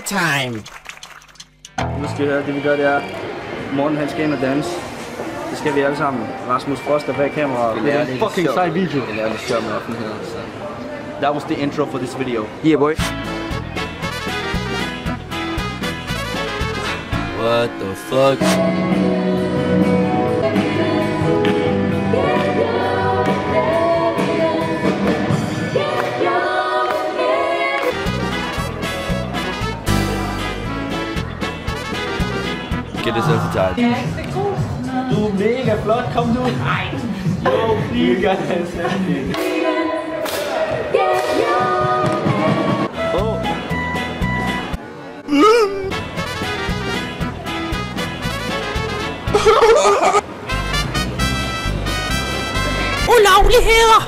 time. Nu skal I høre, det vi gør, det er, Morten han skal ind og danse. Det skal vi alle sammen. Rasmus Frost er bag kameraet. Det er en fucking sej video. Jeg laver lidt sjov med offentligheden, så... That was the intro for this video. Yeah, boy. What the fuck? Get this advertised. Du er mega flot, kom nu! Nej! Jo, please! You guys Ulovligheder!